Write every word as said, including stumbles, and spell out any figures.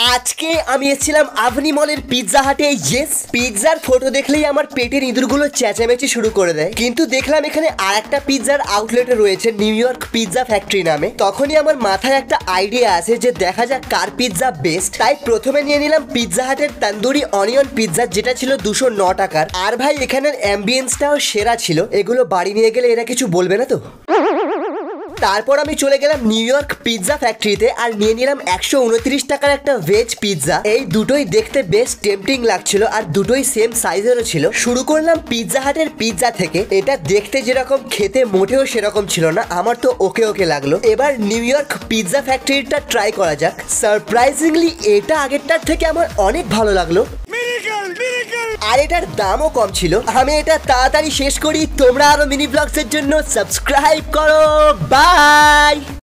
আজকে আমি এসেছিলাম আভনি মলের পিৎজা হাটে। ইয়েস, পিৎজার ফটো দেখলেই আমার পেটের ইঁদুরগুলো চেঁচামেচি শুরু করে দেয়। কিন্তু দেখলাম এখানে আর একটা পিৎজার আউটলেট রয়েছে নিউ ইয়র্ক পিৎজা ফ্যাক্টরি নামে। তখনই আমার মাথায় একটা আইডিয়া আছে যে দেখা যাক কার পিৎজা বেস্ট। তাই প্রথমে নিয়ে নিলাম পিৎজা হাটের তন্দুরি অনিয়ন পিৎজা, যেটা ছিল দুশো ন টাকার। আর ভাই এখানের অ্যাম্বিয়েন্সটাও সেরা ছিল। এগুলো বাড়ি নিয়ে গেলে এরা কিছু বলবে না তো? তারপর আমি চলে গেলাম নিউ ইয়র্ক পিৎজা ফ্যাক্টরিতে আর নিয়ে নিলাম একশো উনত্রিশ টাকার একটা ভেজ পিৎজা। এই দুটোই দেখতে বেশ টেম্পটিং লাগছিল আর দুটোই সেম সাইজেরও ছিল। শুরু করলাম পিৎজা হাটের পিৎজা থেকে। এটা দেখতে যেরকম খেতে মোটেও সেরকম ছিল না, আমার তো ওকে ওকে লাগলো। এবার নিউ ইয়র্ক পিৎজা ফ্যাক্টরিটা ট্রাই করা যাক। সারপ্রাইজিংলি এটা আগেরটার থেকে আমার অনেক ভালো লাগলো আর এটার দামও কম ছিল। আমি এটা তাড়াতাড়ি শেষ করি। তোমরা আরো মিনি ব্লগসের জন্য সাবস্ক্রাইব করো। বাই।